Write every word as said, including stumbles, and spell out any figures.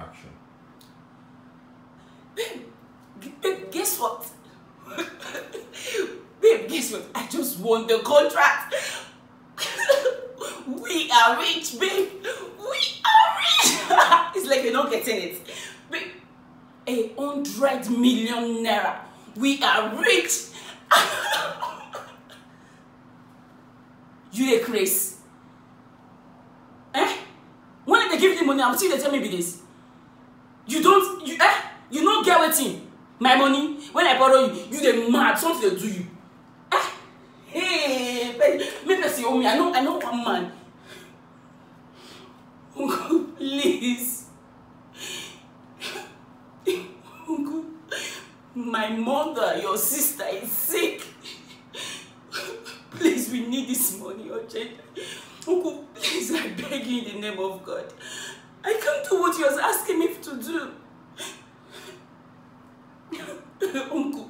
action. Babe, babe, guess what? Babe, guess what? I just won the contract. We are rich, babe. We are rich. It's like you're not getting it. Babe, a hundred million naira. We are rich. You a craze. Eh? When they give you money, I'm still they tell me be this. You don't, you eh? You don't get waiting. My money, when I borrow you, you the mad, something they do you. Eh? Hey, baby, make me see me. I know, I know one man. Uncle, please. Uncle, my mother, your sister is sick. Please, we need this money urgently. Uncle, please, I beg you in the name of God. I can't do what you was asking me to do. Uncle,